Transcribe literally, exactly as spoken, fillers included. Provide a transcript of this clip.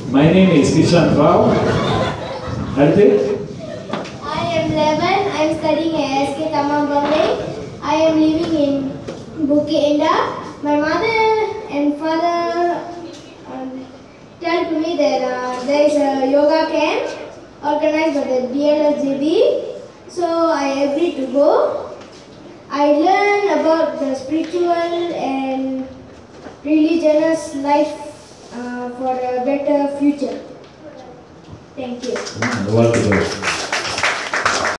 My name is Kishan Rao. அடுத்து I am eleven. I am studying at S K Tamam Bangladesh. I am living in Bukit Indah. My mother and father um, tell to me that uh, there is a yoga camp organized by the D L S J B. So I agreed to go. I learned about the spiritual and religious life uh, for a better future. Thank you. Wonderful.